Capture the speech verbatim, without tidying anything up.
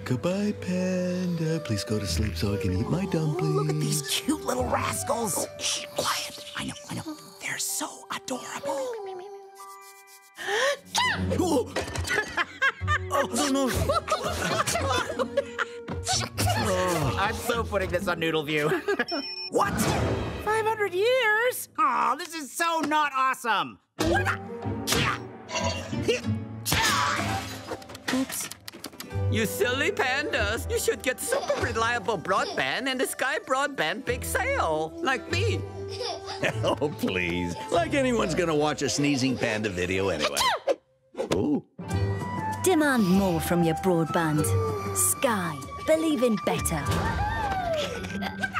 Goodbye, Panda. Please go to sleep so I can eat my dumplings. Oh, look at these cute little rascals. Oh, shh, quiet. I know, I know. They're so adorable. Oh, oh no, no. Oh. I'm so putting this on Noodle View. What? five hundred years? Oh, this is so not awesome. Oops. You silly pandas. You should get super reliable broadband and the Sky Broadband big sale. Like me. Oh, please. Like anyone's gonna watch a sneezing panda video anyway. Ooh. Demand more from your broadband. Sky. Believe in better.